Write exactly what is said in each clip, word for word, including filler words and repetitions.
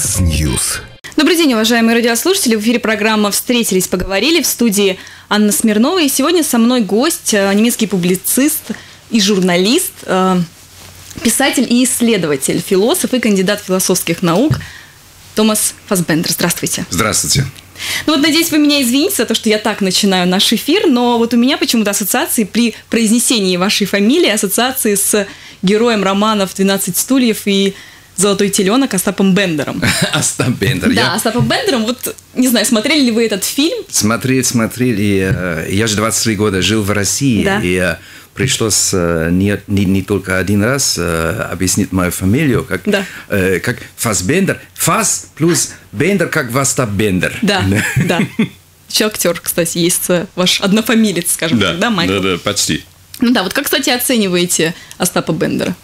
Яндекс.Ньюс. Добрый день, уважаемые радиослушатели. В эфире программа «Встретились, поговорили». В студии Анна Смирнова. И сегодня со мной гость, немецкий публицист и журналист, писатель и исследователь, философ и кандидат философских наук Томас Фассбендер. Здравствуйте. Здравствуйте. Ну вот, надеюсь, вы меня извините за то, что я так начинаю наш эфир, но вот у меня почему-то ассоциации при произнесении вашей фамилии, ассоциации с героем романов «двенадцать стульев» и «Золотой теленок» Остапом Бендером. Остап Бендер. Да, я... Остапом Бендером. Вот, не знаю, смотрели ли вы этот фильм? Смотрели, смотрели. Я же двадцать три года жил в России, да. И пришлось не, не, не только один раз объяснить мою фамилию, как, да. э, как Фассбендер. Фасс плюс Бендер, как Остап Бендер. Да, да. Еще актер, кстати, есть ваш однофамилец, скажем да, так, да, Майкл? Да, да, почти. Ну да, вот как, кстати, оцениваете Остапа Бендера?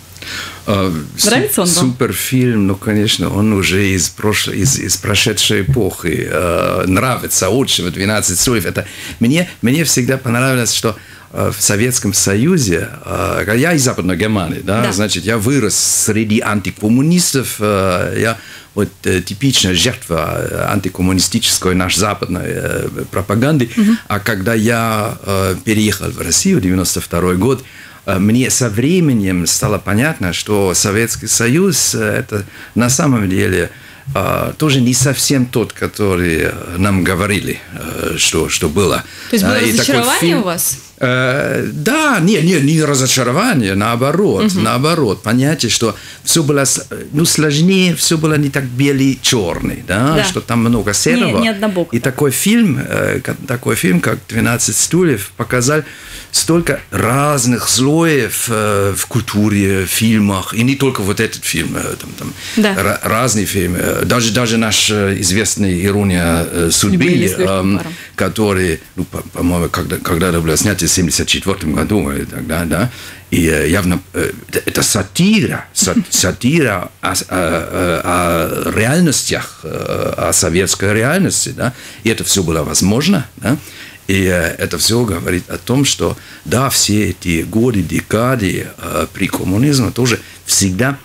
Нравится он вам? Суперфильм, ну, конечно, он уже из, прошлой, из, из прошедшей эпохи. Э, нравится очень, «двенадцать стульев». Это, мне, мне всегда понравилось, что в Советском Союзе, э, я из Западной Германии, да, да. Значит, я вырос среди антикоммунистов, э, я вот э, типичная жертва антикоммунистической нашей западной э, пропаганды. Угу. А когда я э, переехал в Россию, девяносто второй год, мне со временем стало понятно, что Советский Союз – это на самом деле тоже не совсем тот, который нам говорили, что, что было. То есть было и разочарование фильм... у вас? Э, да, не, не, не разочарование, наоборот, угу. наоборот. Понятие, что все было ну, сложнее, все было не так белый-черный, да? Да. Что там много серого. Не, не и такой фильм, э, такой фильм, как «двенадцать стульев», показал столько разных слоев э, в культуре, в фильмах, и не только вот этот фильм, э, там, там, да. р- разные фильмы. Даже, даже наш известный «Ирония э, судьбы», э, который, ну, по- по-моему, когда, когда-то был снят в семьдесят четвёртом году, тогда, да, и явно это сатира, сатира о, о, о реальностях, о советской реальности, да, и это все было возможно, да, и это все говорит о том, что, да, все эти годы, декады при коммунизме тоже всегда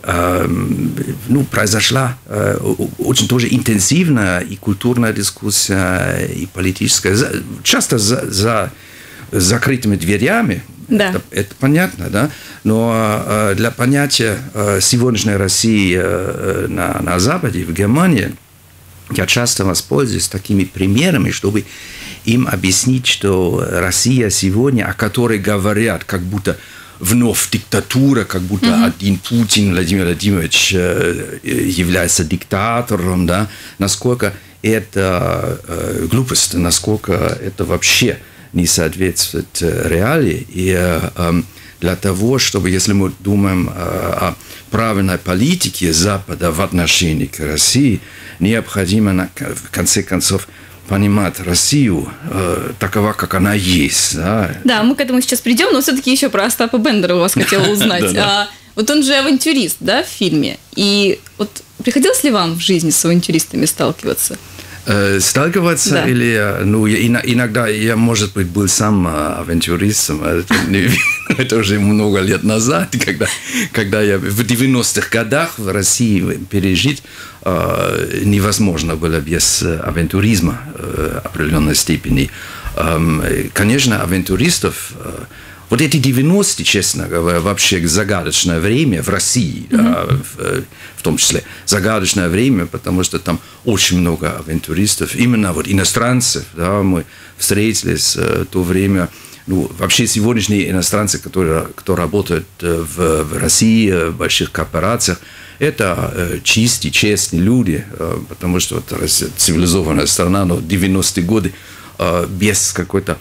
ну, произошла очень тоже интенсивная и культурная дискуссия, и политическая, часто за, за закрытыми дверями, да. это, это понятно, да? Но э, для понятия э, сегодняшней России э, на, на Западе, в Германии, я часто воспользуюсь такими примерами, чтобы им объяснить, что Россия сегодня, о которой говорят, как будто вновь диктатура, как будто mm-hmm. один Путин, Владимир Владимирович, э, является диктатором, да? Насколько это э, глупость, насколько это вообще не соответствует реалии. И э, для того, чтобы, если мы думаем э, о правильной политике Запада в отношении к России, необходимо, на, в конце концов, понимать Россию э, такова, как она есть. Да? Да, мы к этому сейчас придем, но все-таки еще про Остапа Бендера у вас хотела узнать. Вот он же авантюрист, да, в фильме. И вот приходилось ли вам в жизни с авантюристами сталкиваться? Сталкиваться да. или, ну, иногда я, может быть, был сам авантюристом, это, это уже много лет назад, когда, когда я в девяностых годах в России пережить э, невозможно было без авантюризма э, определенной степени. Э, конечно, авантюристов, э, вот эти девяностые, честно говоря, вообще загадочное время в России, mm-hmm. да, в, в том числе загадочное время, потому что там очень много авантюристов, именно вот иностранцев, да, мы встретились в то время, ну, вообще сегодняшние иностранцы, которые, кто работают в, в России, в больших корпорациях, это чистые, честные люди, потому что вот Россия цивилизованная страна, но девяностые годы без какой-то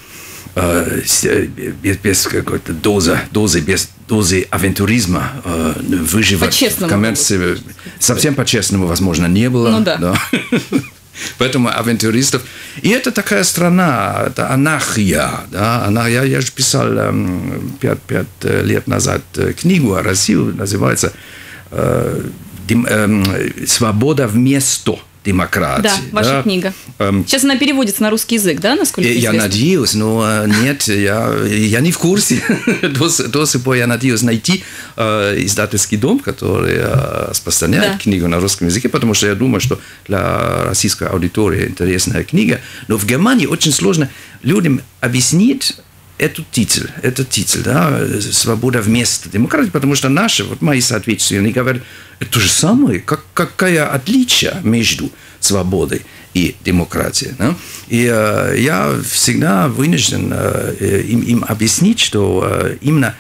без, без какой-то дозы, дозы, без дозы авантюризма э, выживать в коммерции совсем по-честному, возможно, не было. Ну, да. Да. Поэтому авантюристов... И это такая страна, это анархия. Да? Я, я же писал пять, пять лет назад книгу о России, называется э, дем, э, «Свобода вместо демократии». Да, ваша да? книга. Сейчас она переводится на русский язык, да, насколько я известно? Я надеюсь, но нет, я, я не в курсе. до, до сих пор я надеюсь найти э, издательский дом, который э, распространяет да. книгу на русском языке, потому что я думаю, что для российской аудитории интересная книга. Но в Германии очень сложно людям объяснить этот титул, этот титул, да, «Свобода вместо демократии», потому что наши, вот мои соответствующие, они говорят, это то же самое, как, какая отличие между свободой и демократией. Да? И э, я всегда вынужден э, им, им объяснить, что э, именно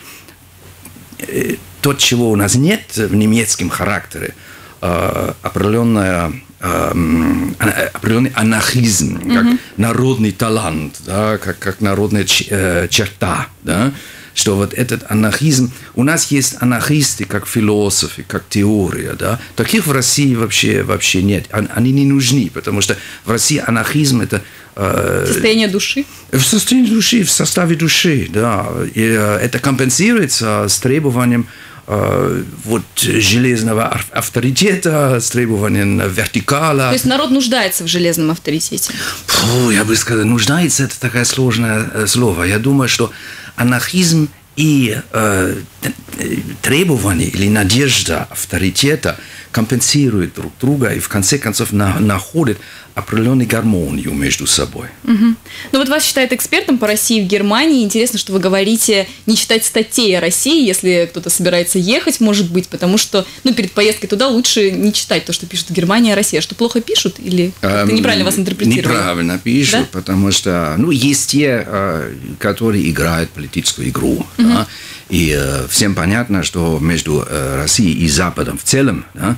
э, то, чего у нас нет в немецком характере, э, определенная определенный анархизм, как mm-hmm. народный талант, да, как, как народная ч- черта, да, что вот этот анархизм, у нас есть анархисты как философы, как теория, да, таких в России вообще, вообще нет, они не нужны, потому что в России анархизм это э, состояние души? В состоянии души, в составе души, да, и э, это компенсируется с требованием вот железного авторитета, с требованием вертикала. То есть народ нуждается в железном авторитете? Фу, я бы сказал, нуждается – это такое сложное слово. Я думаю, что анархизм и э, требования или надежда авторитета компенсируют друг друга и в конце концов на, находят определенную гармонию между собой. Угу. Ну вот вас считают экспертом по России в Германии. Интересно, что вы говорите не читать статей о России, если кто-то собирается ехать, может быть, потому что ну, перед поездкой туда лучше не читать то, что пишут Германия о России. А что, плохо пишут или эм, неправильно вас интерпретировали? Неправильно пишут, да? Потому что ну, есть те, которые играют политическую игру. Угу. Да? И э, всем понятно, что между э, Россией и Западом в целом да,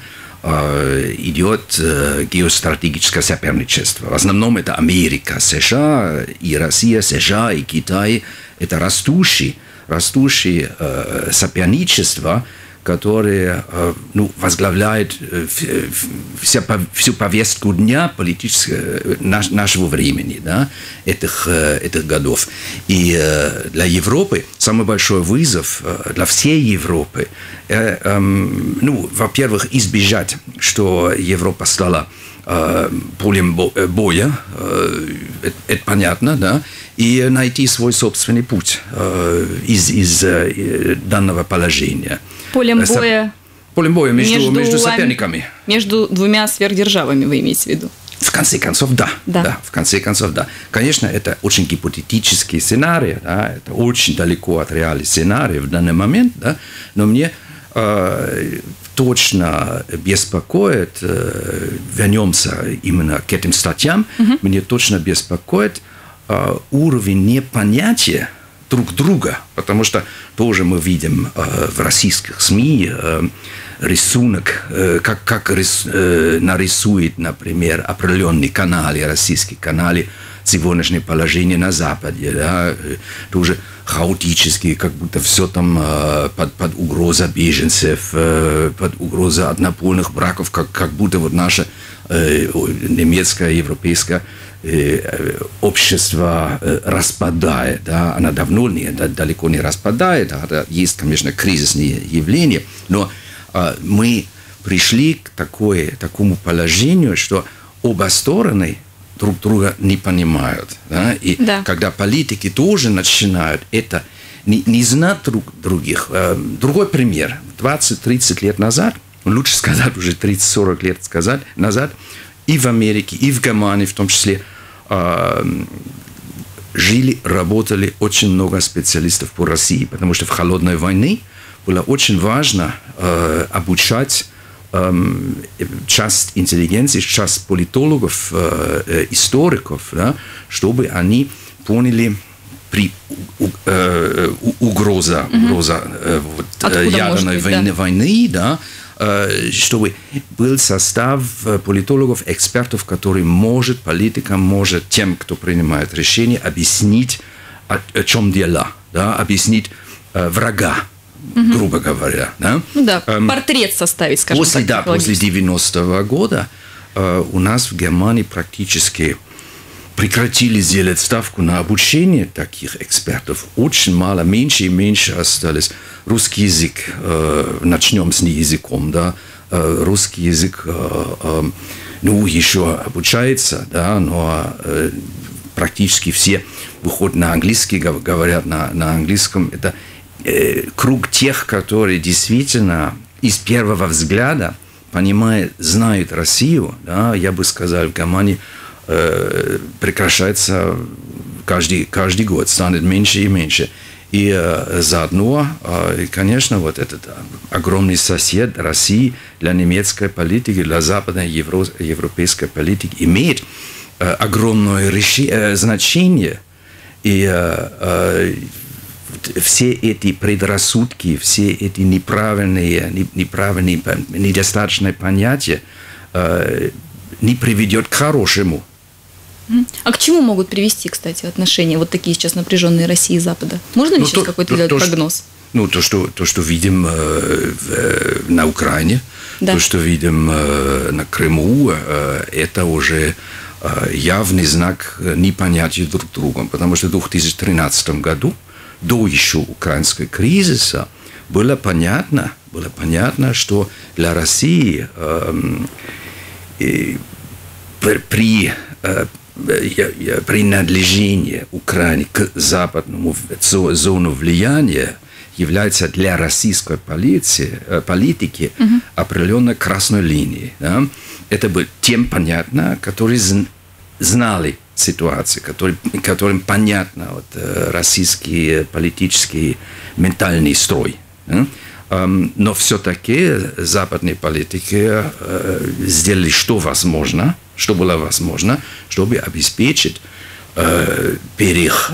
э, идет э, геостратегическое соперничество. В основном это Америка, США и Россия, США и Китай. Это растущее, растущее э, соперничество, которое э, ну, возглавляет э, вся, всю повестку дня политического наш, нашего времени, да, этих, э, этих годов. И э, для Европы самый большой вызов э, для всей Европы, э, э, ну, во-первых, избежать, что Европа стала э, полем боя, э, это, это понятно, да, и найти свой собственный путь э, из, из э, данного положения. Полем боя, Полем боя между, между, между соперниками. Между двумя сверхдержавами, вы имеете в виду? В конце концов, да. да. да. В конце концов, да. Конечно, это очень гипотетический сценарий, да, это очень далеко от реального сценария в данный момент, да, но мне э, точно беспокоит, э, вернемся именно к этим статьям, угу. мне точно беспокоит э, уровень непонятия друг друга, потому что тоже мы видим э, в российских СМИ э, рисунок, э, как, как рис, э, нарисует, например, определенные каналы, российские каналы, сегодняшнее положение на Западе, да, э, тоже хаотические, как будто все там э, под, под угрозой беженцев, э, под угрозой однополых браков, как, как будто вот наше э, немецкое, европейское общество распадает, да, она давно не, далеко не распадает, да, есть, конечно, кризисные явления, но а, мы пришли к такой, такому положению, что оба стороны друг друга не понимают, да, и да. когда политики тоже начинают это не, не знать друг других. Другой пример. двадцать-тридцать лет назад, лучше сказать уже тридцать-сорок лет сказать, назад, и в Америке, и в Германии в том числе, жили, работали очень много специалистов по России, потому что в холодной войне было очень важно э, обучать э, часть интеллигенции, часть политологов, э, историков, да, чтобы они поняли при у, э, угроза, mm-hmm. угроза э, вот, ядерной быть, войны, да. войны, да, чтобы был состав политологов, экспертов, который может политикам, может тем, кто принимает решения, объяснить, о, о чем дело, да, объяснить э, врага, угу. грубо говоря. Да? Ну да, эм, портрет составить, скажем после, так. Да, после девяностого года э, у нас в Германии практически прекратили делать ставку на обучение таких экспертов. Очень мало, меньше и меньше остались. Русский язык, э, начнем с языком, да, э, русский язык э, э, ну, еще обучается, да, но э, практически все выходят на английский, говорят на, на английском. Это э, круг тех, которые действительно из первого взгляда понимают, знают Россию, да, я бы сказал, в Германии э, прекращается каждый, каждый год, станет меньше и меньше. И э, заодно, э, конечно, вот этот огромный сосед России для немецкой политики, для западной евро, европейской политики имеет э, огромное реши, э, значение. И э, э, все эти предрассудки, все эти неправильные, неправильные, недостаточные понятия э, не приведет к хорошему. А к чему могут привести, кстати, отношения вот такие сейчас напряженные России и Запада? Можно ли ну, сейчас то, какой-то делать то, прогноз? Что, ну, то, что, то, что видим э, в, на Украине, да. то, что видим э, на Крыму, э, это уже э, явный знак непонятия друг другом. Потому что в две тысячи тринадцатом году, до еще украинского кризиса, было понятно, было понятно, что для России э, э, при э, принадлежение Украины к западному зону влияния является для российской политики, политики угу. определенной красной линией. Да? Это было тем понятно, которые знали ситуацию, которые, которым понятно вот, российский политический ментальный строй. Да? Но все-таки западные политики сделали что возможно, что было возможно, чтобы обеспечить э, перех,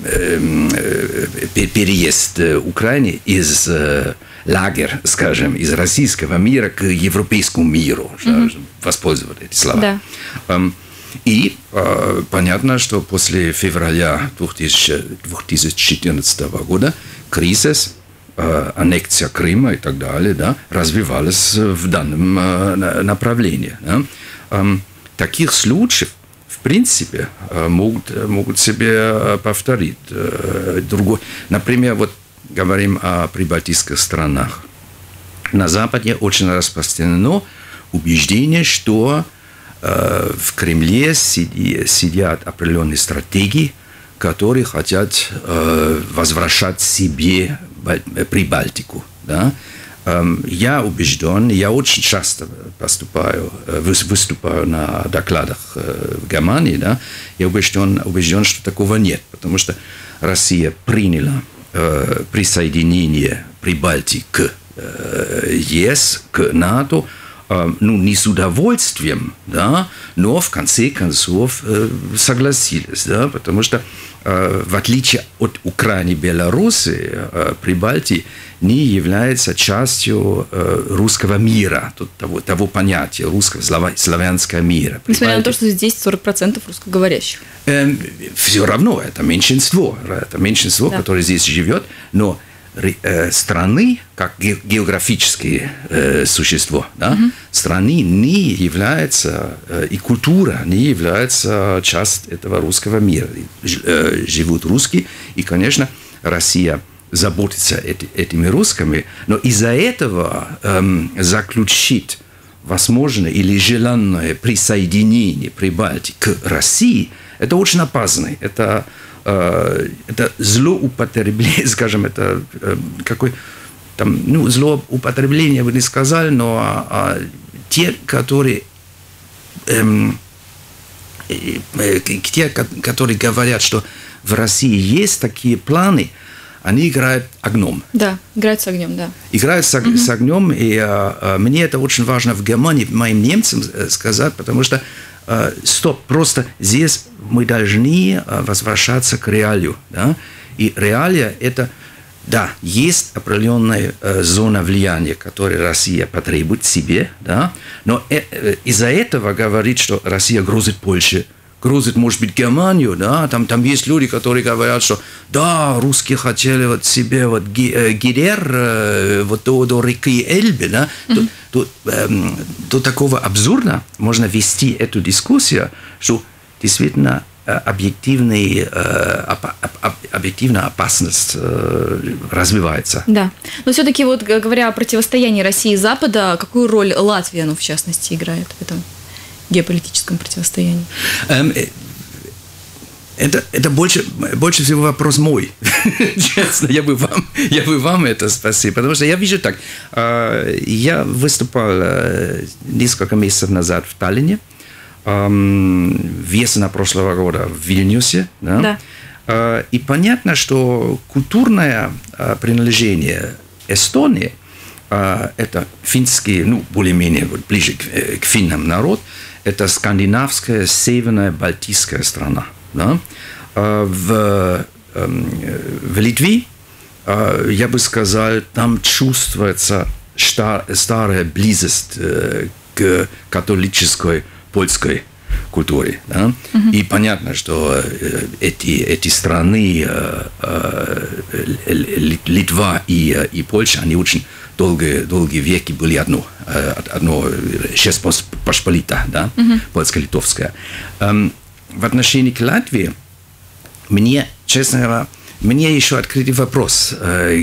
э, э, переезд Украины из э, лагеря, скажем, из российского мира к европейскому миру, mm-hmm. воспользоваться эти слова. Да. Um, и э, понятно, что после февраля две тысячи четырнадцатого года кризис, э, аннексия Крыма и так далее, да, развивалась в данном э, направлении. Да. Um, Таких случаев, в принципе, могут, могут себе повторить. Другой. Например, вот говорим о прибалтийских странах. На Западе очень распространено убеждение, что э, в Кремле сиди, сидят определенные стратеги, которые хотят э, возвращать себе Прибалтику. Да? Я убежден, я очень часто поступаю, выступаю на докладах в Германии, да, я убежден, убежден, что такого нет, потому что Россия приняла э, присоединение Прибалтики к э, ЕС, к НАТО, э, ну, не с удовольствием, да, но в конце концов э, согласились, да, потому что э, в отличие от Украины и Беларуси, э, Прибалтия не является частью э, русского мира, того, того понятия русского, славянского мира. Несмотря на то, что здесь сорок процентов русскоговорящих. Э, все равно, это меньшинство, это меньшинство, да. которое здесь живет, но э, страны, как географические э, существа, да, угу. страны не являются, э, и культура не является частью этого русского мира. Э, живут русские, и, конечно, Россия заботиться эти, этими русскими, но из-за этого эм, заключить возможное или желанное присоединение Прибалтики к России, это очень опасно. Это, э, это злоупотребление, скажем, это э, какой там, ну, злоупотребление, я бы не сказал, но а, те, которые эм, э, э, те, которые говорят, что в России есть такие планы, они играют огнем. Да, играют с огнем, да. Играют с, угу. с огнем, и а, мне это очень важно в Германии, моим немцам сказать, потому что, а, стоп, просто здесь мы должны возвращаться к реалию, да, и реалия это, да, есть определенная а, зона влияния, которую Россия потребует себе, да, но э, э, из-за этого говорит, что Россия грозит Польше, грузит, может быть, Германию, да, там, там есть люди, которые говорят, что да, русские хотели вот себе вот Гидер, вот до, до реки Эльбе, да, mm-hmm. то, то, эм, до такого абсурда можно вести эту дискуссию, что действительно объективная, объективная опасность развивается. Да, но все-таки вот говоря о противостоянии России и Запада, какую роль Латвия, ну, в частности, играет в этом геополитическом противостоянии? Um, Это, это больше, больше всего вопрос мой. Честно, я бы, вам, я бы вам это спросил. Потому что я вижу так. Я выступал несколько месяцев назад в Таллине, весна прошлого года в Вильнюсе. Да? Да. И понятно, что культурное принадлежение Эстонии, это финский, ну, более-менее ближе к, к финнам народ, это скандинавская, северная, балтийская страна. Да? В, в Литве, я бы сказал, там чувствуется старая близость к католической польской культуре. Да? Mm-hmm. И понятно, что эти, эти страны, Литва и, и Польша, они очень долгие, долгие веки были одно, одно Посполита, да? Mm-hmm. Польско-литовская. В отношении к Латвии, мне, честно говоря, мне еще открытый вопрос,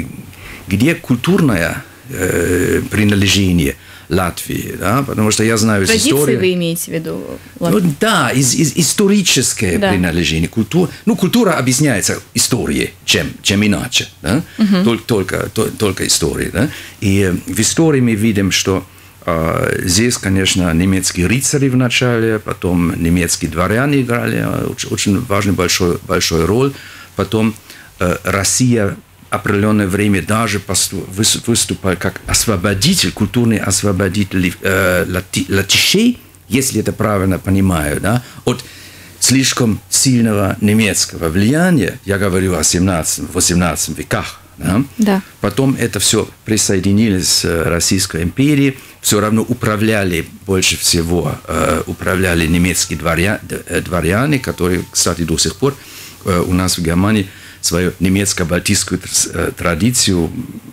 где культурное принадлежение Латвии, да? Потому что я знаю из истории... Традиции вы имеете в виду? Ну, да, из, из, историческое да. принадлежение. Культура, ну, культура объясняется историей, чем, чем иначе. Да? Угу. Только, только, только, только историей. Да? И в истории мы видим, что э, здесь, конечно, немецкие рыцари в начале, потом немецкие дворяне играли очень, очень важную большую, большую роль. Потом э, Россия определенное время даже выступал как освободитель, культурный освободитель э, лати, латышей, если это правильно понимаю, да, от слишком сильного немецкого влияния, я говорю о семнадцатом-восемнадцатом веках. Да? Да. Потом это все присоединилось к Российской империи, все равно управляли больше всего, э, управляли немецкие дворя, дворяне, которые, кстати, до сих пор э, у нас в Германии свою немецко-балтийскую традицию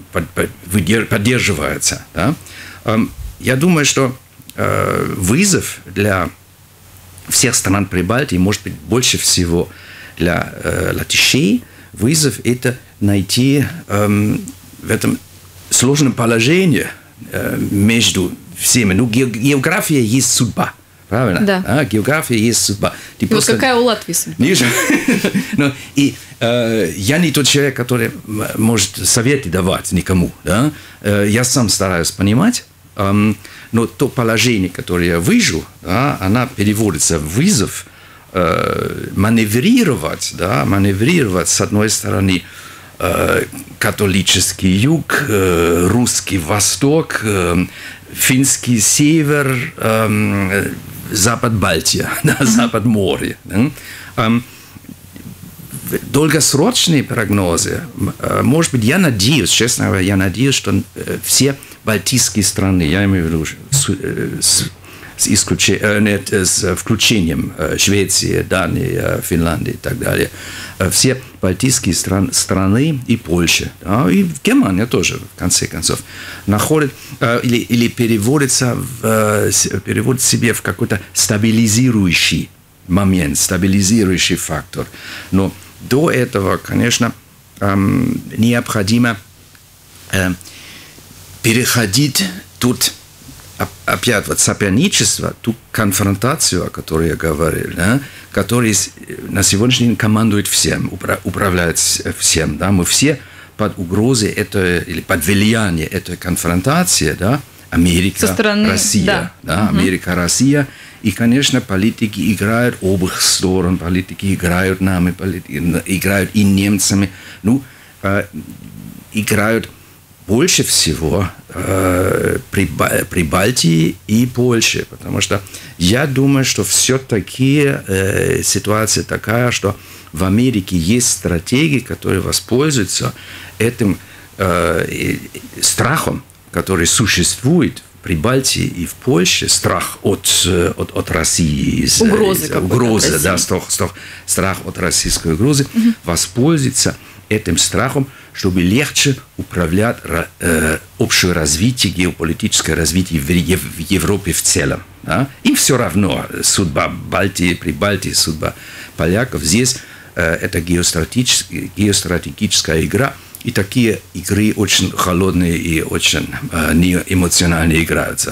поддерживается. Да? Я думаю, что вызов для всех стран Прибалтии, может быть, больше всего для латышей, вызов – это найти в этом сложном положении между всеми. Ну, география есть судьба. Правильно? Да. А, география есть судьба. Ты просто... какая у Латвии судьба? ну, и э, я не тот человек, который может советы давать никому. Да? Э, я сам стараюсь понимать, э, но то положение, которое я вижу, да, она переводится в вызов э, маневрировать, да, маневрировать с одной стороны э, католический юг, э, русский восток, э, финский север, э, Запад Балтия, да, mm-hmm. Запад море. Да? Um, долгосрочные прогнозы, может быть, я надеюсь, честно говоря, я надеюсь, что все балтийские страны, я имею в виду с, с, с, исключением, нет, с включением Швеции, Дании, Финляндии и так далее, все балтийские стран, страны и Польша, да, и Германия тоже, в конце концов, находят или, или переводятся в, переводят себе в какой-то стабилизирующий момент, стабилизирующий фактор. Но до этого, конечно, эм, необходимо э, переходить тут опять вот соперничество, ту конфронтацию, о которой я говорил, да, которая на сегодняшний день командует всем, управляет всем. Да, мы все под угрозой этой, или под влиянием этой конфронтации, да, Америка, стороны, Россия. Да. Да, угу. Америка, Россия. И, конечно, политики играют обеих сторон, политики играют нами, политики играют и немцами. Ну, э, играют больше всего э, при, при Балтии и Польше, потому что я думаю, что все-таки э, ситуация такая, что в Америке есть стратегии, которые воспользуются этим э, страхом, который существует в Прибалтии и в Польше, страх от, от, от России, угрозы, угрозы да, страх, страх, страх от российской угрозы, угу. воспользуется этим страхом, чтобы легче управлять э, общее развитие, геополитическое развитие в, в Европе в целом. Да? Им все равно судьба Балтии, Прибалтии, судьба поляков. Здесь э, это геостратегическая, геостратегическая игра. И такие игры очень холодные и очень э, неэмоционально играются.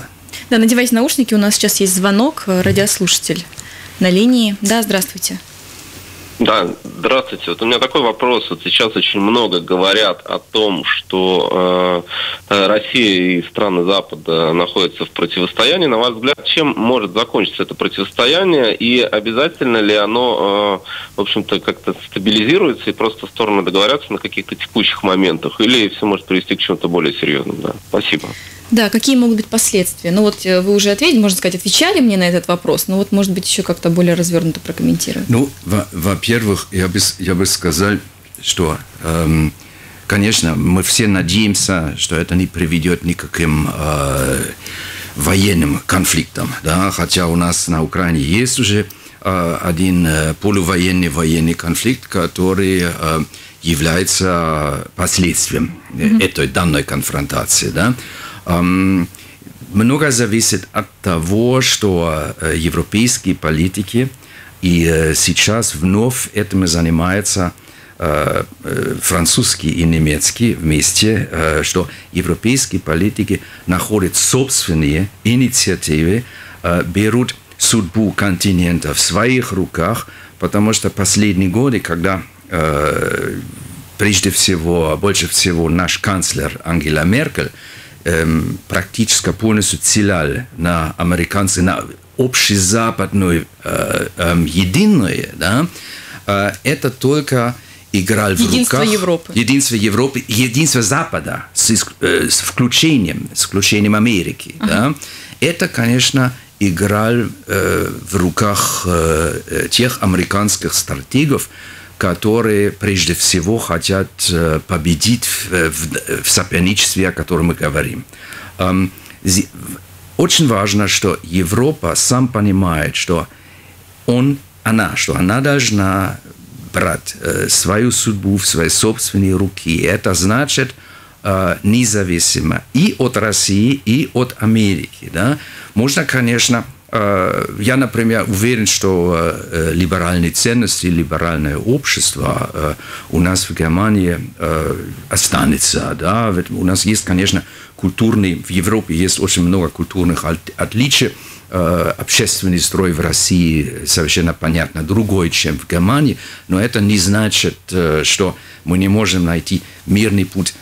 Да, надевайте наушники, у нас сейчас есть звонок, радиослушатель на линии. Да, здравствуйте. Да, здравствуйте. Вот у меня такой вопрос. Вот сейчас очень много говорят о том, что э, Россия и страны Запада находятся в противостоянии. На ваш взгляд, чем может закончиться это противостояние? И обязательно ли оно, э, в общем-то, как-то стабилизируется и просто стороны договорятся на каких-то текущих моментах? Или все может привести к чему-то более серьезному? Да. Спасибо. Да, какие могут быть последствия? Ну вот вы уже ответили, можно сказать, отвечали мне на этот вопрос, но вот, может быть, еще как-то более развернуто прокомментировать. Ну, во-первых, я бы, я бы сказал, что, эм, конечно, мы все надеемся, что это не приведет ни к каким э, военным конфликтам, да, хотя у нас на Украине есть уже э, один э, полувоенный военный конфликт, который э, является последствием mm-hmm. этой данной конфронтации, да. Um, много зависит от того, что uh, европейские политики и uh, сейчас вновь этим занимаются uh, uh, французские и немецкие вместе, uh, что европейские политики находят собственные инициативы, uh, берут судьбу континента в своих руках, потому что последние годы, когда uh, прежде всего, больше всего наш канцлер Ангела Меркель Эм, практически полностью целял на американцы, на общезападное э, э, единое, да, э, это только играл в единство руках... Европы. Единство Европы. Единство Запада с, э, с включением, с включением Америки. Uh-huh. Да. Это, конечно, играл э, в руках э, тех американских стратегов, которые прежде всего хотят победить в, в, в соперничестве, о котором мы говорим. Очень важно, что Европа сам понимает, что он, она, что она должна брать свою судьбу в свои собственные руки. Это значит независимо и от России, и от Америки. Да? Можно, конечно... Я, например, уверен, что э, либеральные ценности, либеральное общество э, у нас в Германии э, останется. Да? Ведь у нас есть, конечно, культурные, в Европе есть очень много культурных отличий. Э, общественный строй в России совершенно понятно другой, чем в Германии, но это не значит, э, что мы не можем найти мирный путь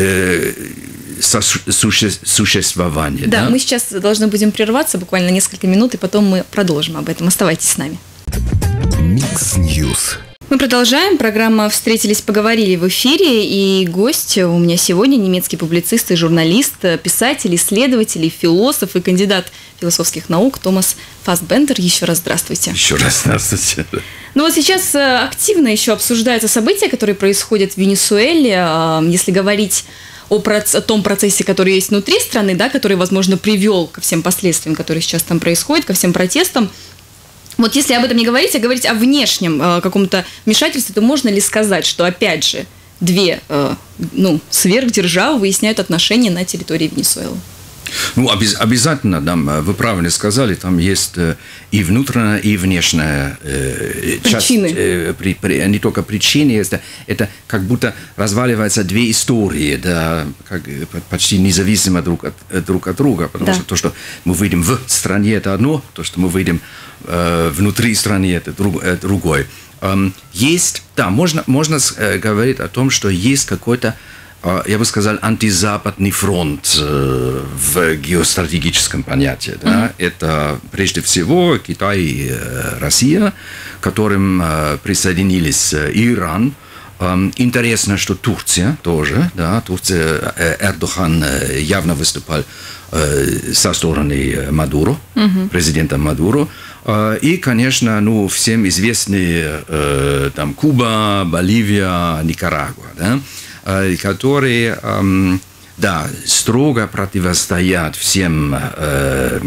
существования. Да, да, мы сейчас должны будем прерваться буквально несколько минут, и потом мы продолжим об этом. Оставайтесь с нами. Микс Ньюс. Мы продолжаем. Программа «Встретились, поговорили» в эфире. И гость у меня сегодня немецкий публицист и журналист, писатель, исследователь, философ и кандидат философских наук Томас Фастбендер. Еще раз здравствуйте. Еще раз здравствуйте. Ну вот сейчас активно еще обсуждаются события, которые происходят в Венесуэле. Если говорить о, проц... о том процессе, который есть внутри страны, да, который, возможно, привел ко всем последствиям, которые сейчас там происходят, ко всем протестам. Вот если об этом не говорить, а говорить о внешнем э, каком-то вмешательстве, то можно ли сказать, что, опять же, две э, ну, сверхдержавы выясняют отношения на территории Венесуэлы? Ну, обез, обязательно, да, вы правильно сказали, там есть э, и внутренняя, и внешняя э, часть. Причины. Э, при, при, не только причины, это, это как будто разваливаются две истории, да, как, почти независимо друг от, друг от друга, потому да. что то, что мы видим в стране, это одно, то, что мы видим э, внутри страны, это друг, э, другое. Эм, есть, да, можно, можно э, говорить о том, что есть какой-то, я бы сказал, антизападный фронт э, в геостратегическом понятии. Да? Mm-hmm. Это прежде всего Китай и э, Россия, к которым э, присоединились э, Иран. Э, интересно, что Турция тоже. Да? Турция, э, Эрдоган э, явно выступал э, со стороны Мадуро, mm-hmm. президента Мадуро. Э, и, конечно, ну, всем известные э, там, Куба, Боливия, Никарагуа. Да? Которые, эм, да, строго противостоят всем э,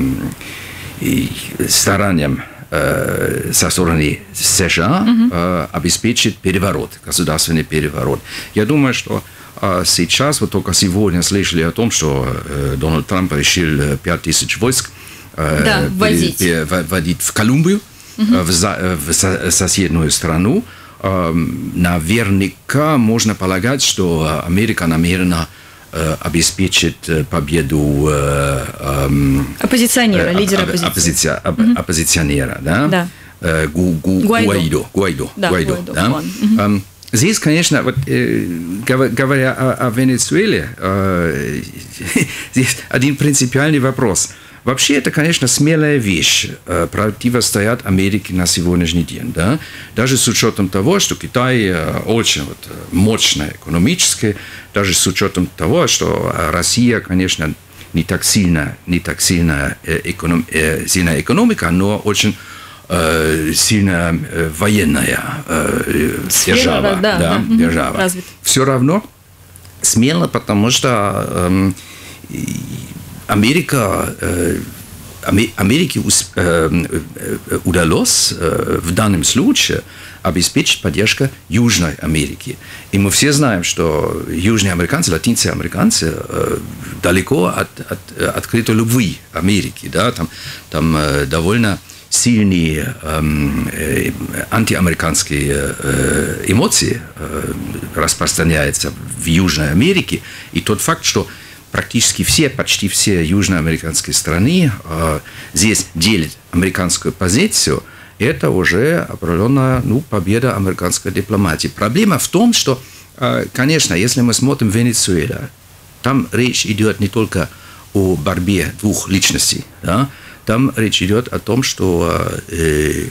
стараниям э, со стороны США mm-hmm. э, обеспечить переворот, государственный переворот. Я думаю, что э, сейчас, вот только сегодня слышали о том, что э, Дональд Трамп решил пять тысяч войск э, да, вводить. Пере, вводить в Колумбию, mm-hmm. в, за, в со, соседнюю страну. Наверняка можно полагать, что Америка намерена обеспечит победу оппозиционера, лидера оппозиции. Оппозиция, оп, угу. Оппозиционера, да? Да. Гу, гу, Гуайдо. Гуайдо. Да, Гуайдо, Гуайдо, да? угу. Здесь, конечно, вот, говоря о, о Венесуэле, здесь один принципиальный вопрос. Вообще, это, конечно, смелая вещь противостоять Америке на сегодняшний день. Да? Даже с учетом того, что Китай очень вот, мощный экономически, даже с учетом того, что Россия, конечно, не так сильно, не так сильно эконом, сильная экономика, но очень сильно военная Сфера, держава. Да, да, да, держава. Развит. Все равно смело, потому что э, Америка, э, Америке усп, э, удалось э, в данном случае обеспечить поддержку Южной Америки. И мы все знаем, что южные американцы, латинские американцы э, далеко от, от открытой любви Америки. Да? Там, там э, довольно сильные э, антиамериканские э, эмоции э, распространяются в Южной Америке. И тот факт, что практически все, почти все южноамериканские страны э, здесь делят американскую позицию, это уже определенная ну, победа американской дипломатии. Проблема в том, что, э, конечно, если мы смотрим Венесуэла, там речь идет не только о борьбе двух личностей, да? Там речь идет о том, что э,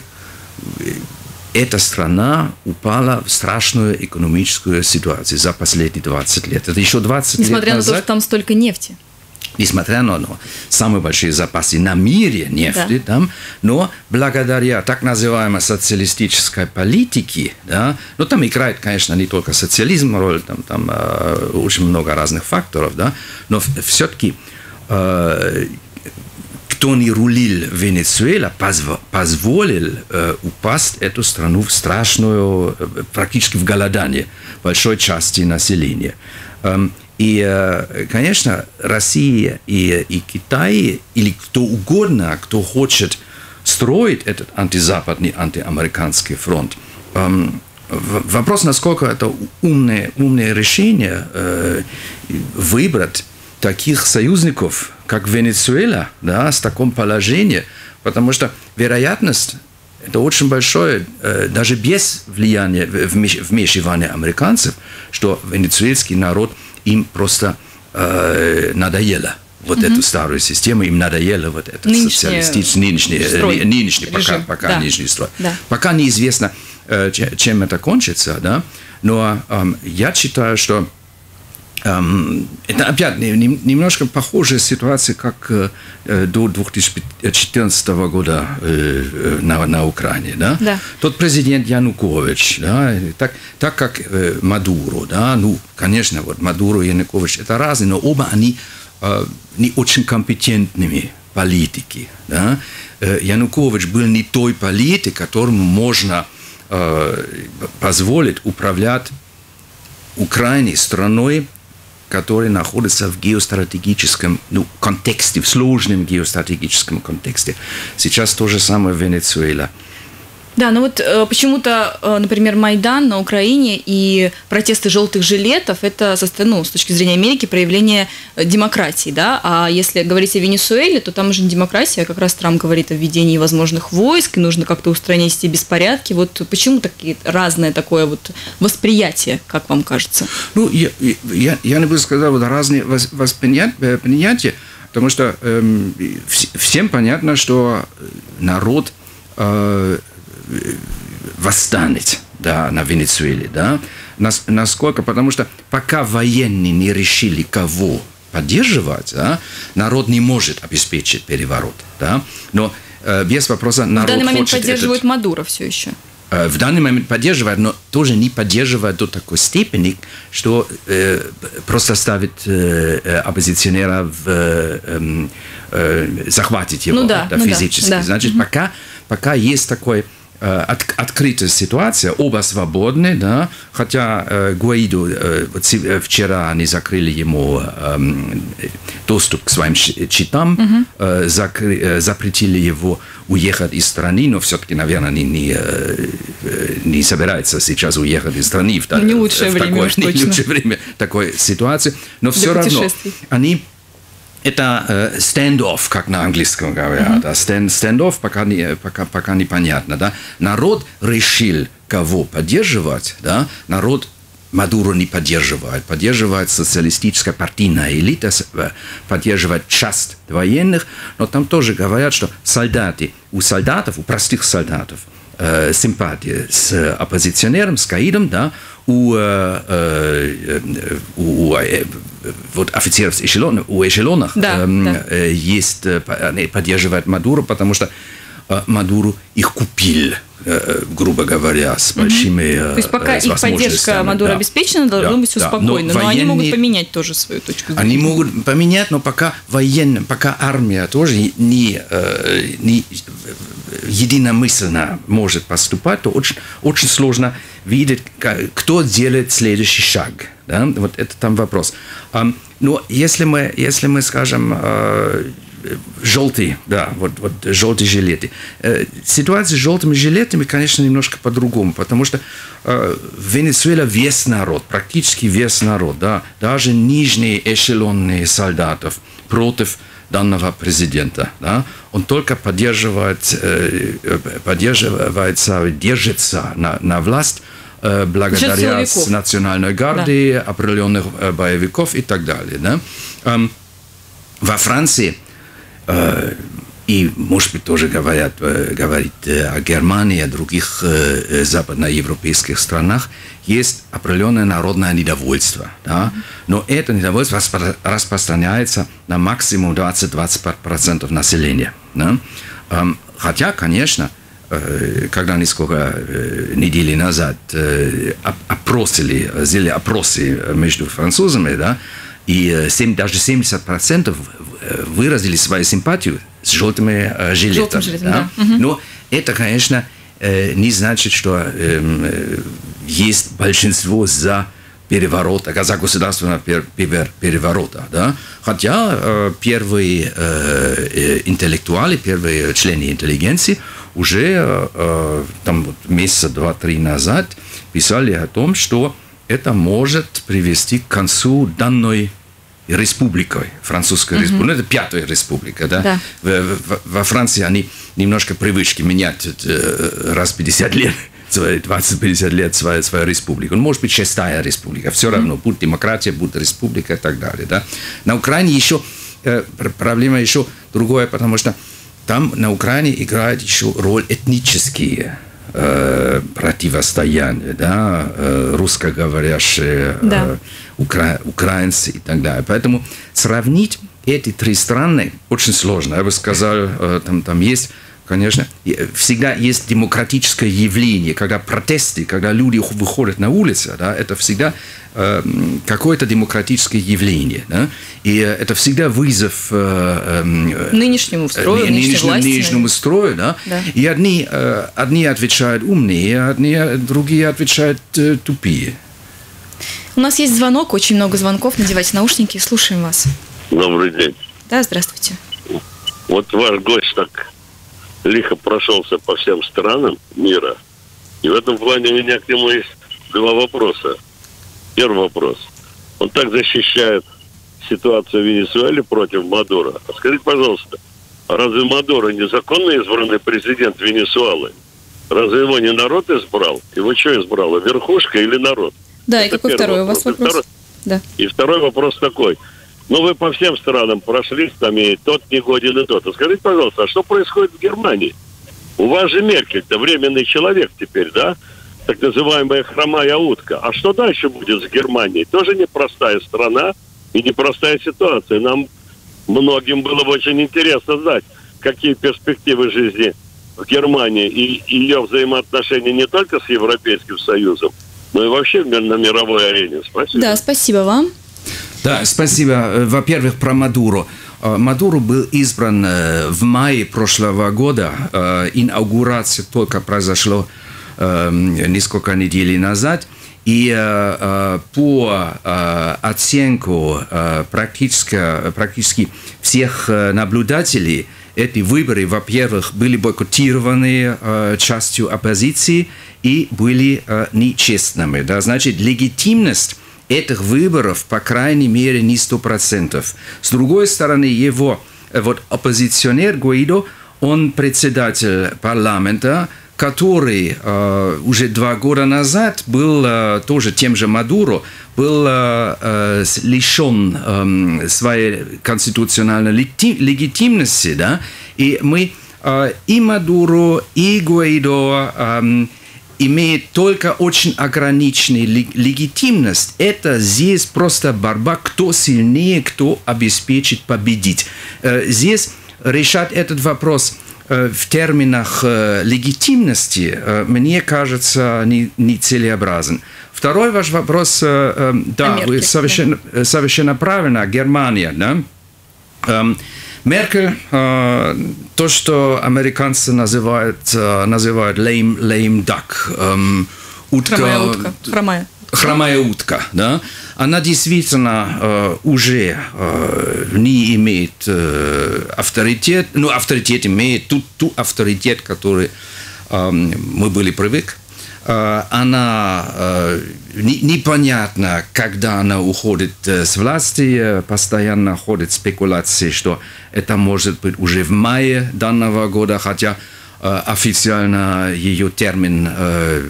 эта страна упала в страшную экономическую ситуацию за последние двадцать лет. Это еще двадцать Несмотря лет назад. назад. На то, что там столько нефти. Несмотря на ну, самые большие запасы на мире нефти, да. Там, но благодаря так называемой социалистической политике, да, ну, там играет, конечно, не только социализм роль, там, там э, очень много разных факторов, да, но все-таки э, кто не рулил Венесуэла, позволил э, упасть эту страну в страшную, э, практически в голодание большой части населения. Эм, и, э, конечно, Россия и, и Китай, или кто угодно, кто хочет строить этот антизападный, антиамериканский фронт, эм, вопрос, насколько это умное, умное решение э, выбрать таких союзников, как Венесуэла, да, с таком положением, потому что вероятность это очень большое, даже без влияния, вмешивания американцев, что венесуэльский народ им просто э, надоело. Вот mm-hmm. эту старую систему, им надоело вот этот нынешний социалистический, нынешний, э, нынешний пока, пока да. нынешний строй. Да. Пока неизвестно, э, чем это кончится, да, но э, я считаю, что это опять немножко похожая ситуация, как до две тысячи четырнадцатого года на, на Украине. Да? Да. Тот президент Янукович, да, так, так как Мадуро, да, ну, конечно, вот Мадуро и Янукович это разные, но оба они не очень компетентными политики. Да? Янукович был не той политик, которому можно позволить управлять Украиной, страной, который находится в геостратегическом ну, контексте, в сложном геостратегическом контексте. Сейчас то же самое в Венесуэле. Да, ну вот э, почему-то, э, например, Майдан на Украине и протесты желтых жилетов – это, ну, с точки зрения Америки, проявление демократии, да? А если говорить о Венесуэле, то там уже не демократия, а как раз Трамп говорит о введении возможных войск, и нужно как-то устранить эти беспорядки. Вот почему такие разное такое вот восприятие, как вам кажется? Ну, я, я, я не буду сказать вот разные восприятия, потому что э, всем понятно, что народ э, восстанет, да, на Венесуэле, да, Нас, насколько, потому что пока военные не решили, кого поддерживать, да, народ не может обеспечить переворот, да, но э, без вопроса народ хочет... В данный момент поддерживают этот... Мадуро все еще. Э, в данный момент поддерживает, но тоже не поддерживает до такой степени, что э, просто ставит э, оппозиционера в... Э, э, захватить его, ну да, да, ну физически. Да, да. Значит, угу. пока, пока есть такой от, открытая ситуация, оба свободны, да, хотя э, Гуаидо, э, вот вчера они закрыли ему э, доступ к своим счетам, mm-hmm. э, закры, э, запретили его уехать из страны, но все-таки, наверное, не, не, не собирается сейчас уехать из страны в, не лучшее в, время, такой, не лучшее время такой ситуации, но для все равно они это э, stand-off, как на английском говорят. Mm-hmm. Stand, stand-off пока, не, пока, пока непонятно. Да? Народ решил, кого поддерживать. Да? Народ Мадуро не поддерживает. Поддерживает социалистическая партийная элита, поддерживает часть военных. Но там тоже говорят, что солдаты, у солдатов, у простых солдатов, э, симпатия с оппозиционером, с Каидом, да, у, э, э, у, у э, вот офицеров эшелонов, у эшелонов да, э, да. э, есть, э, поддерживает Мадуро, потому что э, Мадуро их купил, э, грубо говоря, с большими э, То есть пока их поддержка Мадуро да. обеспечена, должно да, быть все да. спокойно. Но, но военные, они могут поменять тоже свою точку зрения. Они могут поменять, но пока военным, пока армия тоже не, э, не единомысленно может поступать, то очень, очень сложно видеть, кто делает следующий шаг. Да? Вот это там вопрос. Но если мы, если мы скажем, желтые, да, вот, вот желтые жилеты. Ситуация с желтыми жилетами, конечно, немножко по-другому, потому что в Венесуэле весь народ, практически весь народ, да, даже нижние эшелонные солдатов против данного президента, да, он только поддерживает, поддерживается, держится на, на власть благодаря национальной гвардии, да. определенных боевиков и так далее. Да. Во Франции, и, может быть, тоже говорят, говорит о Германии, о других западноевропейских странах, есть определенное народное недовольство. Да? Но это недовольство распространяется на максимум двадцать-двадцать пять процентов населения. Да? Хотя, конечно, когда несколько недель назад опросили, сделали опросы между французами, да, и даже семьдесят процентов выразили свою симпатию с желтыми э, жилетами. жилетом, да? Да. Угу. Но это, конечно, э, не значит, что э, есть большинство за переворот, за государственного переворота. Да? Хотя э, первые э, интеллектуалы, первые члены интеллигенции уже э, там, вот, месяца два-три назад писали о том, что это может привести к концу данной республикой, французской uh-huh. республикой. Ну, это пятая республика. Да? Да. В, в, во Франции они немножко привычки менять э, раз в пятьдесят лет, двадцать-пятьдесят лет свою, свою республику. Ну, может быть, шестая республика. Все равно, uh-huh. будет демократия, будет республика и так далее. Да? На Украине еще э, проблема еще другая, потому что там на Украине играют еще роль этнические э, противостояния, да? э, русскоговорящие да. э, укра- украинцы и так далее. Поэтому сравнить эти три страны очень сложно. Я бы сказал, э, там, там есть, конечно, всегда есть демократическое явление, когда протесты, когда люди выходят на улицу, да, это всегда э, какое-то демократическое явление. Да? И э, это всегда вызов э, э, нынешнему строю, э, нынешнему, власти, нынешнему строю. Да? Да. И одни, э, одни отвечают умные, а одни, другие отвечают э, тупые. У нас есть звонок, очень много звонков. Надевайте наушники, слушаем вас. Добрый день. Да, здравствуйте. Вот ваш гость так лихо прошелся по всем странам мира. И в этом плане у меня к нему есть два вопроса. Первый вопрос. Он так защищает ситуацию в Венесуэле против Мадуро. А скажите, пожалуйста, а разве Мадуро незаконно избранный президент Венесуэлы? Разве его не народ избрал? Его что избрало, верхушка или народ? Да, это и какой второй вопрос. У вас вопрос? И второй, да. И второй вопрос такой. Ну, вы по всем странам прошлись, там и тот негоден, и тот. А скажите, пожалуйста, а что происходит в Германии? У вас же Меркель-то временный человек теперь, да? Так называемая хромая утка. А что дальше будет с Германией? Тоже непростая страна и непростая ситуация. Нам многим было бы очень интересно знать, какие перспективы жизни в Германии и ее взаимоотношения не только с Европейским Союзом, но и вообще на мировой арене. Спасибо. Да, спасибо вам. Да, спасибо. Во-первых, про Мадуро. Мадуро был избран в мае прошлого года. Инаугурация только произошла несколько недель назад. И э, по э, оценку э, практически, практически всех наблюдателей, эти выборы, во-первых, были бойкотированы э, частью оппозиции и были э, нечестными. Да? Значит, легитимность этих выборов, по крайней мере, не сто процентов. С другой стороны, его вот, оппозиционер Гуайдо, он председатель парламента, который э, уже два года назад был э, тоже тем же Мадуро, был э, лишен э, своей конституциональной легитимности, да? И мы э, и Мадуро, и Гуайдо э, имеют только очень ограниченную легитимность. Это здесь просто борьба, кто сильнее, кто обеспечит победить. Э, здесь решать этот вопрос в терминах э, легитимности, э, мне кажется, не, не целесообразен. Второй ваш вопрос, э, э, да, Америки, вы совершенно, да. совершенно правильно, Германия, да? Э, Меркель, э, то, что американцы называют, э, называют lame, lame duck, э, утка, хромая утка, хромая. Хромая утка, да, она действительно э, уже э, не имеет э, авторитет, ну, авторитет имеет ту, ту авторитет, который э, мы были привык. Э, она э, не, непонятно, когда она уходит э, с власти, постоянно ходят спекуляции, что это может быть уже в мае данного года, хотя официально ее термин э,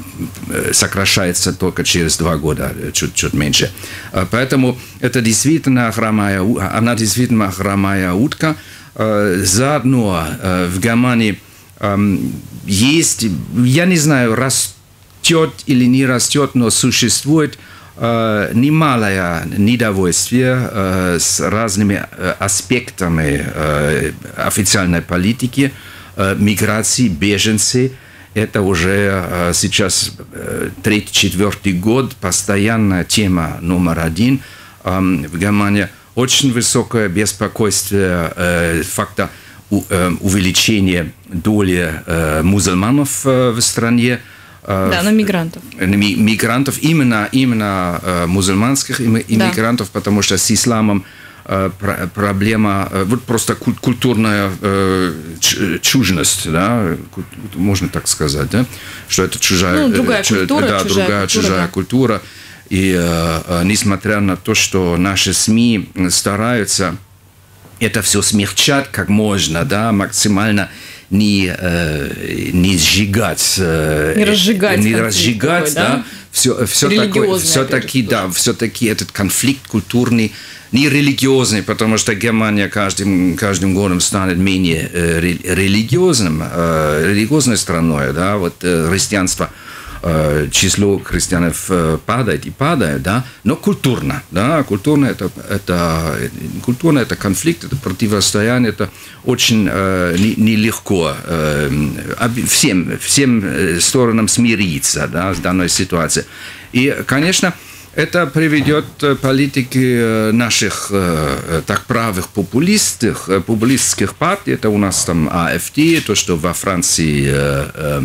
сокращается только через два года, чуть-чуть меньше. Поэтому это действительно хромая, она действительно хромая утка. Заодно в Германии есть, я не знаю, растет или не растет, но существует немалое недовольствие с разными аспектами официальной политики, миграции, беженцы. Это уже сейчас третий-четвертый год постоянная тема номер один в Германии. Очень высокое беспокойство факта увеличения доли мусульманов в стране. Да, но мигрантов. Мигрантов, именно, именно мусульманских иммигрантов, да. Потому что с исламом проблема, вот просто культурная чужность, да, можно так сказать, да, что это чужая, ну, другая культура, да, чужая, другая, культура, чужая да. культура. И э, несмотря на то, что наши СМИ стараются это все смягчать как можно, да, максимально не, э, не сжигать, э, не разжигать, не разжигать, такой, да, да? Все, все такое, все-таки, да, все-таки этот конфликт культурный, не религиозный, потому что Германия каждым, каждым годом станет менее э, религиозным, э, религиозной страной, да, вот э, христианство, э, число христианов э, падает и падает, да, но культурно, да, культурно это, это, культурно это конфликт, это противостояние, это очень э, нелегко э, всем, всем сторонам смириться, да, с данной ситуацией. И, конечно, это приведет политики наших так правых популистских, популистских партий. Это у нас там АФД, то, что во Франции э,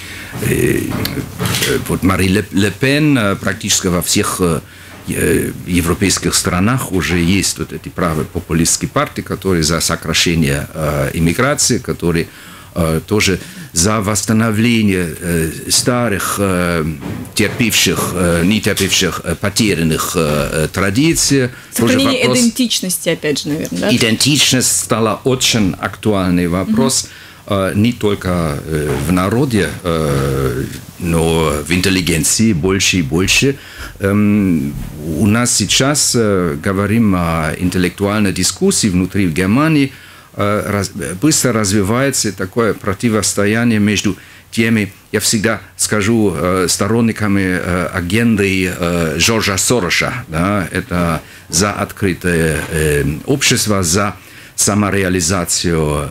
э, вот Мари Ле Пен, практически во всех э, европейских странах уже есть вот эти правые популистские партии, которые за сокращение э, иммиграции, которые э, тоже за восстановление э, старых, э, терпевших, э, не терпевших, э, потерянных э, традиций. Сохранение вопрос... идентичности, опять же, наверное, да? Идентичность стала очень актуальный вопрос, mm-hmm. э, не только э, в народе, э, но в интеллигенции больше и больше. Эм, у нас сейчас э, говорим о интеллектуальной дискуссии внутри Германии. Раз, быстро развивается такое противостояние между теми, я всегда скажу, сторонниками агенды Джорджа Сороса, да, это за открытое общество, за самореализацию,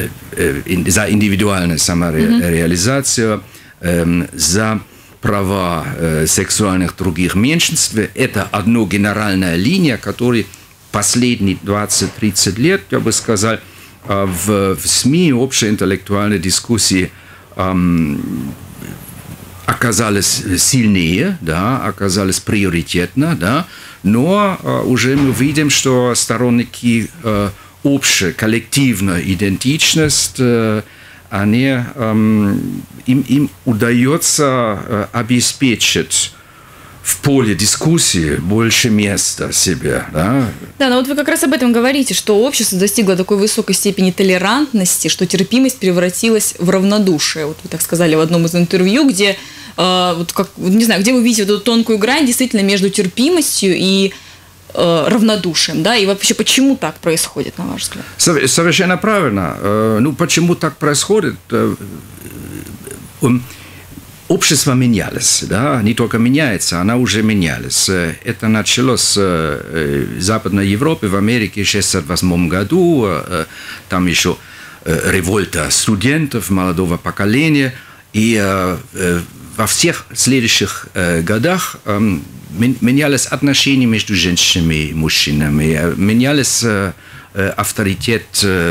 за индивидуальную самореализацию, за права сексуальных других меньшинств. Это одна генеральная линия, которая последние двадцать-тридцать лет, я бы сказал, в, в СМИ общая интеллектуальная дискуссия эм, оказалась сильнее, да, оказалась приоритетна, да, но э, уже мы видим, что сторонники э, общей, коллективной идентичности, э, они, э, им, им удается э, обеспечить в поле дискуссии больше места себе. Да? Да, но вот вы как раз об этом говорите, что общество достигло такой высокой степени толерантности, что терпимость превратилась в равнодушие. Вот вы так сказали в одном из интервью, где, э, вот как, не знаю, где вы видите вот эту тонкую грань действительно между терпимостью и э, равнодушием, да, и вообще почему так происходит, на ваш взгляд? Совершенно правильно. Э, ну, почему так происходит? Э, э, Общество менялось, да, не только меняется, она уже менялась. Это началось в Западной Европе, в Америке в шестьдесят восьмом году, там еще револьта студентов, молодого поколения, и во всех следующих годах менялись отношения между женщинами и мужчинами, менялись авторитет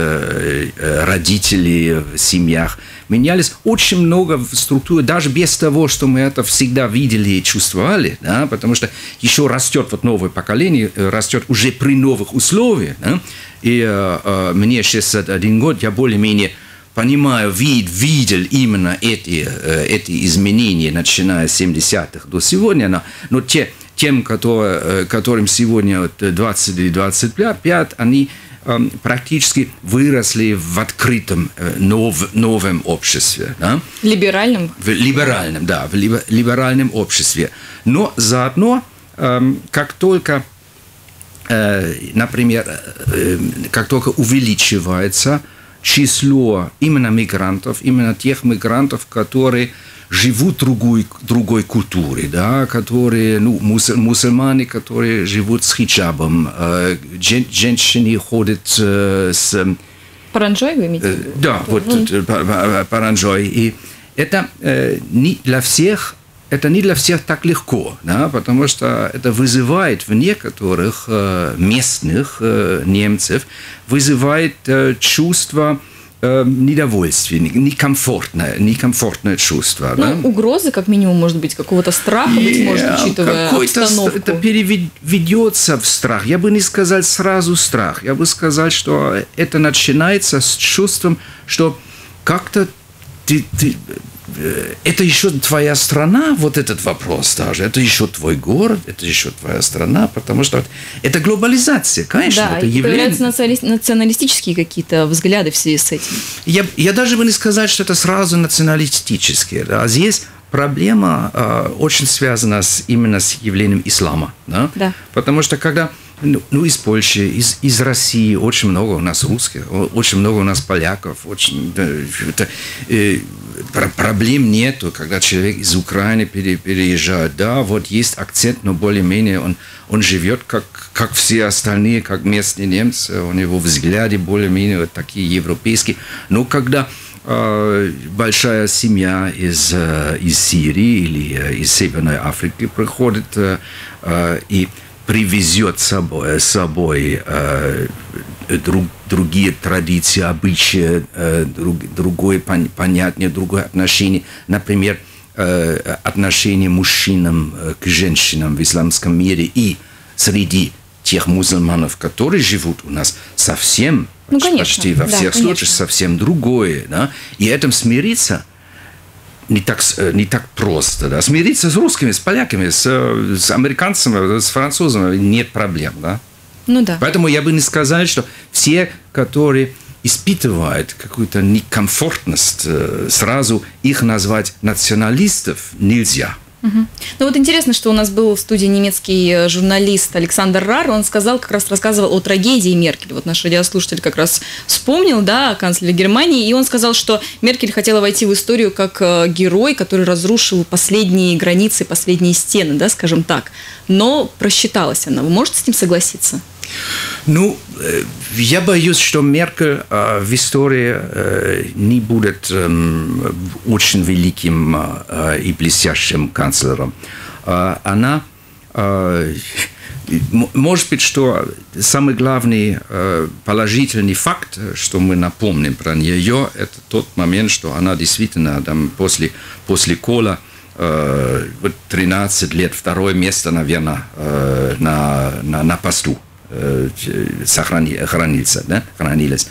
родителей в семьях, менялись очень много в структуре, даже без того, что мы это всегда видели и чувствовали, да, потому что еще растет вот новое поколение, растет уже при новых условиях, да, и э, мне шестьдесят один год, я более-менее понимаю, вид, видел именно эти, э, эти изменения, начиная с семидесятых до сегодня, но, но те, тем, которые, которым сегодня двадцать или двадцать пять, они практически выросли в открытом нов, новом обществе. Да? Либеральном? В либеральном, да, в либеральном обществе. Но заодно, как только, например, как только увеличивается число именно мигрантов, именно тех мигрантов, которые живут в другой, другой культуре, да, которые, ну, мусуль, мусульмане, которые живут с хиджабом, э, жен, женщины ходят э, с... Паранджой вы имеете в виду? Э, да, вот mm-hmm. паранджой. И это э, не для всех, это не для всех так легко, да, потому что это вызывает в некоторых э, местных э, немцев, вызывает э, чувство недовольствие, некомфортное, некомфортное чувство. Ну, да? Угрозы, как минимум, может быть, какого-то страха, быть yeah, может, учитывая обстановку. Это переведется в страх. Я бы не сказал сразу страх. Я бы сказал, что это начинается с чувством, что как-то ты, ты, это еще твоя страна, вот этот вопрос даже. Это еще твой город, это еще твоя страна, потому что это глобализация, конечно. Да, это и явление... появляются националистические какие-то взгляды в связи с этим. Я, я даже бы не сказал, что это сразу националистические. Да. Здесь проблема э, очень связана с, именно с явлением ислама. Да? Да. Потому что когда... Ну, ну, из Польши, из, из России очень много у нас русских, очень много у нас поляков, очень, да, это, э, проблем нету, когда человек из Украины пере, переезжает. Да, вот есть акцент, но более-менее он, он живет, как, как все остальные, как местные немцы, у него взгляды более-менее вот такие европейские. Но когда э, большая семья из, э, из Сирии или э, из Северной Африки приходит э, э, и привезет с собой, с собой э, друг, другие традиции, обычаи, э, друг, другое пон, понятие, другое отношение. Например, э, отношение мужчинам к женщинам в исламском мире и среди тех мусульманов, которые живут у нас, совсем, ну, почти во всех да, случаях, совсем другое. Да? И этим смириться Не так, не так просто. Да. Смириться с русскими, с поляками, с, с американцами, с французами нет проблем. Да? Ну да. Поэтому я бы не сказал, что все, которые испытывают какую-то некомфортность, сразу их назвать националистов нельзя. Угу. Ну вот интересно, что у нас был в студии немецкий журналист Александр Рар, он сказал, как раз рассказывал о трагедии Меркель. Вот наш радиослушатель как раз вспомнил, да, о канцлере Германии, и он сказал, что Меркель хотела войти в историю как герой, который разрушил последние границы, последние стены, да, скажем так. Но просчиталась она. Вы можете с ним согласиться? Ну, я боюсь, что Меркель э, в истории э, не будет э, очень великим э, и блестящим канцлером. Э, она, э, может быть, что самый главный положительный факт, что мы напомним про нее, это тот момент, что она действительно там, после, после Кола вот тринадцать лет, второе место, наверное, на, на, на посту сохрани, хранится, да, хранилось.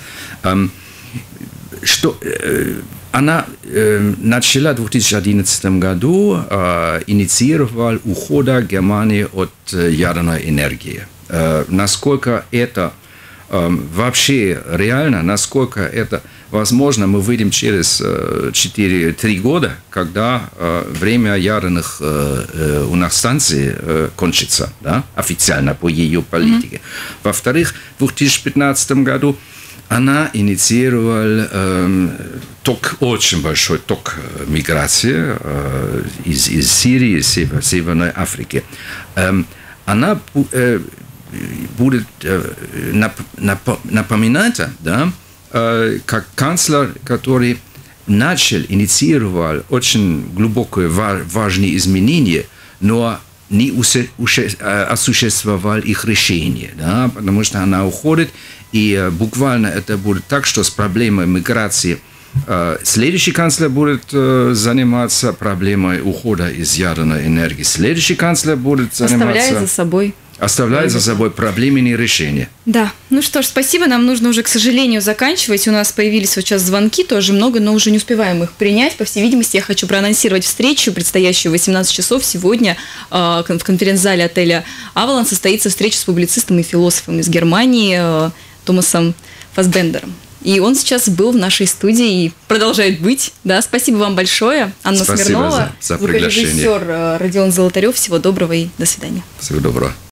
Что она начала в две тысячи одиннадцатом году инициировала ухода Германии от ядерной энергии. Насколько это вообще реально, насколько это возможно, мы выйдем через четыре-три года, когда время ядерных у нас станций кончится, да, официально по ее политике. Mm-hmm. Во-вторых, в две тысячи пятнадцатом году она инициировала э, ток, очень большой ток миграции э, из, из Сирии, из Север, Северной Африки. Э, она э, будет э, нап, нап, напоминать, да, э, как канцлер, который начал, инициировал очень глубокие, важные изменения, но не осуществовал их решение, да, потому что она уходит, и буквально это будет так, что с проблемой миграции э, следующий канцлер будет э, заниматься проблемой ухода из ядерной энергии, следующий канцлер будет заниматься... Оставляя за собой... Оставляет за собой проблемные решения. Да. Ну что ж, спасибо. Нам нужно уже, к сожалению, заканчивать. У нас появились вот сейчас звонки, тоже много, но уже не успеваем их принять. По всей видимости, я хочу проанонсировать встречу, предстоящую в восемнадцать часов. Сегодня э, в конференц-зале отеля «Авалон» состоится встреча с публицистом и философом из Германии э, Томасом Фассбендером. И он сейчас был в нашей студии и продолжает быть. Да, спасибо вам большое. Анна Спасибо Смирнова, за, за приглашение. Звукорежиссер Родион Золотарев. Всего доброго и до свидания. Всего доброго.